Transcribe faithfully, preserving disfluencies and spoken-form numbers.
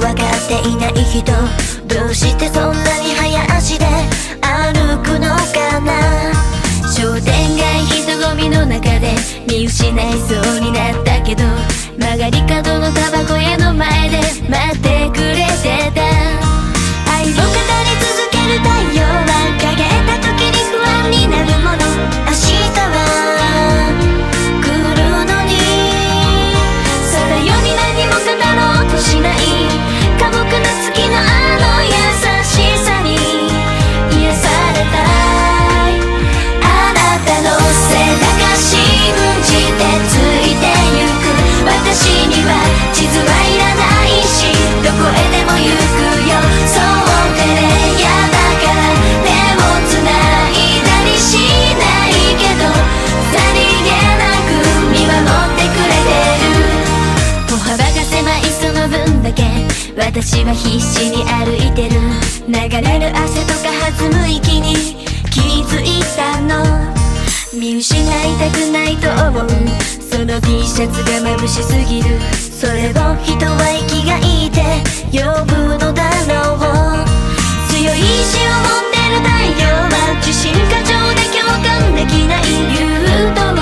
分かっていない人、どうしてそんなに早足で歩くのかな。商店街人混みの中で見失いそうになったけど、曲がり角のタバコ屋の前で待ってくれてた。愛を語り続ける太陽は陰った時に不安になるもの。明日は来るのに、さらよに何も語ろうとしない寡黙な月のあの優しさに癒されたい。あなたの背中信じてついてゆく私には地図はいらないし、どこへでも行くよ。そう照れ屋だから手をつないだりしないけど、さりげなく見守ってくれてる。歩幅が狭いその分だけ私は必死に歩いてる。流れる汗とか弾む息に気づいたの。見失いたくないと思うその T シャツが眩しすぎる。それを人は生きがいて呼ぶのだろう。強い意志を持ってる太陽は自信過剰で共感できない。言うと